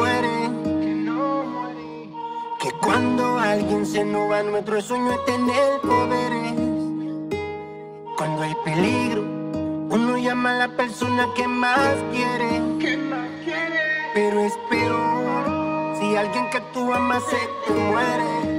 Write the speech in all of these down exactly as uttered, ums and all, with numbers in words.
muere. Que cuando alguien se nos va, nuestro sueño es tener poderes. Cuando hay peligro, uno llama a la persona que más quiere. Pero es peor si alguien que tú amas se te muere.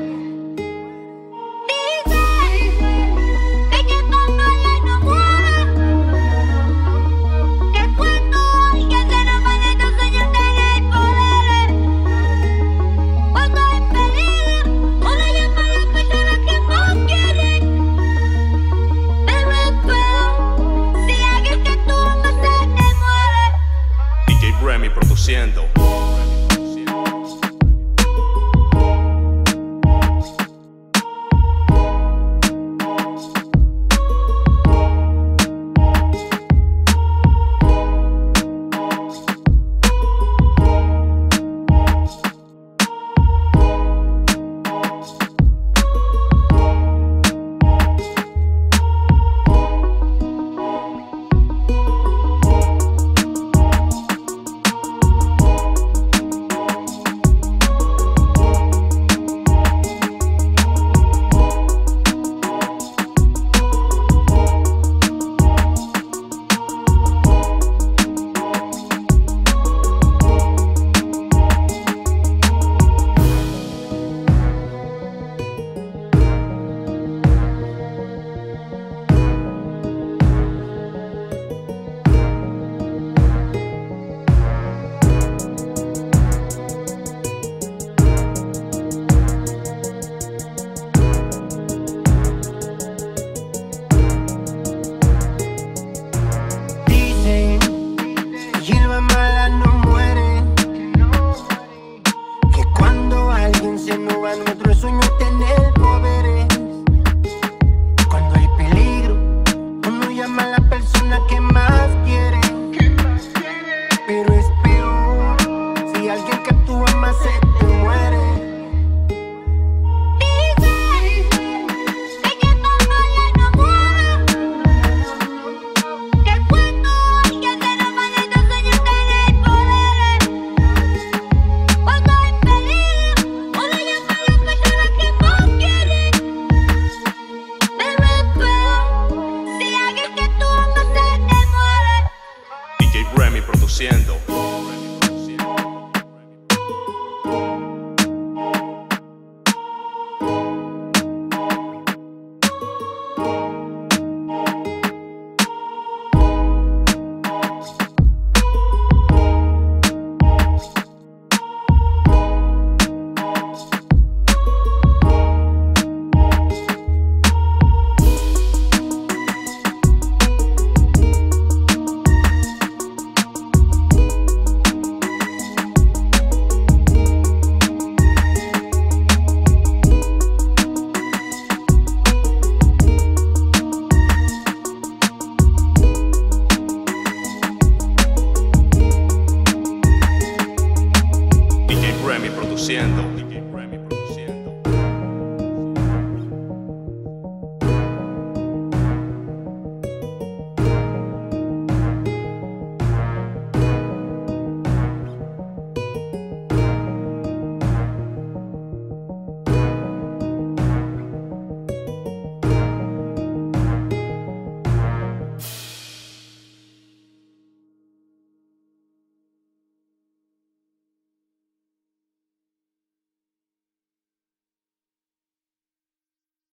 Grammy produciendo. Nuestro sueño es tener poderes. Cuando hay peligro, uno llama a la persona que más quiere. Pero es peor si alguien que tú amas se te muere. Grammy produciendo. Grammy produciendo.